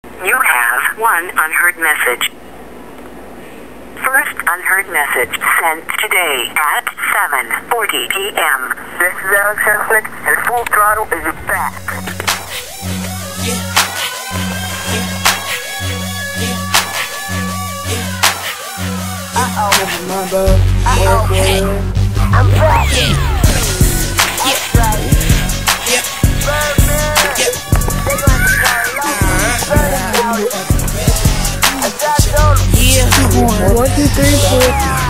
You have one unheard message. First unheard message sent today at 7:40 p.m. This is Alex Sensenich, and Full Throttle is back. I'm back. Yeah. 1, 2, 3, 4.